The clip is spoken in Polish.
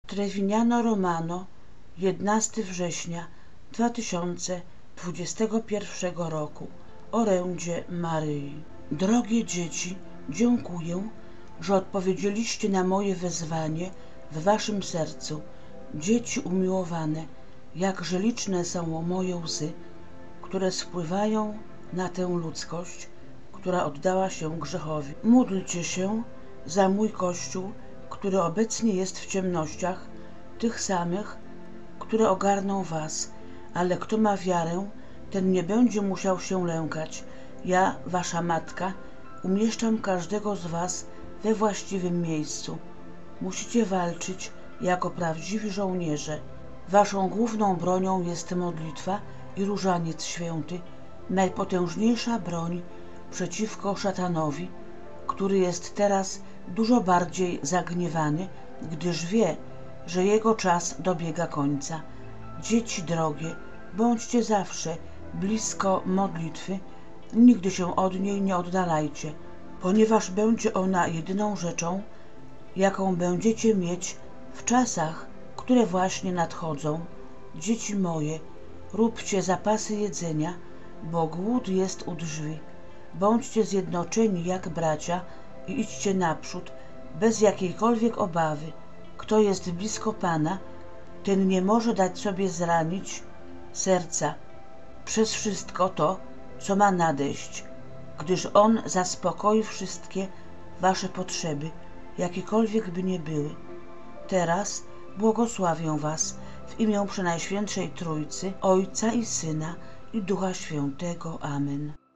Trevignano Romano, 11 września 2021 roku. Orędzie Maryi. Drogie dzieci, dziękuję, że odpowiedzieliście na moje wezwanie w waszym sercu. Dzieci umiłowane, jakże liczne są moje łzy, które spływają na tę ludzkość, która oddała się grzechowi. Módlcie się za mój Kościół, który obecnie jest w ciemnościach, tych samych, które ogarną was, ale kto ma wiarę, ten nie będzie musiał się lękać. Ja, wasza matka, umieszczam każdego z was we właściwym miejscu. Musicie walczyć jako prawdziwi żołnierze. Waszą główną bronią jest modlitwa i różaniec święty, najpotężniejsza broń przeciwko szatanowi, który jest teraz dużo bardziej zagniewany, gdyż wie, że jego czas dobiega końca. Dzieci drogie, bądźcie zawsze blisko modlitwy, nigdy się od niej nie oddalajcie, ponieważ będzie ona jedyną rzeczą, jaką będziecie mieć w czasach, które właśnie nadchodzą. Dzieci moje, róbcie zapasy jedzenia, bo głód jest u drzwi. Bądźcie zjednoczeni jak bracia i idźcie naprzód, bez jakiejkolwiek obawy. Kto jest blisko Pana, ten nie może dać sobie zranić serca przez wszystko to, co ma nadejść, gdyż On zaspokoi wszystkie wasze potrzeby, jakiekolwiek by nie były. Teraz błogosławię was w imię Przenajświętszej Trójcy, Ojca i Syna i Ducha Świętego. Amen.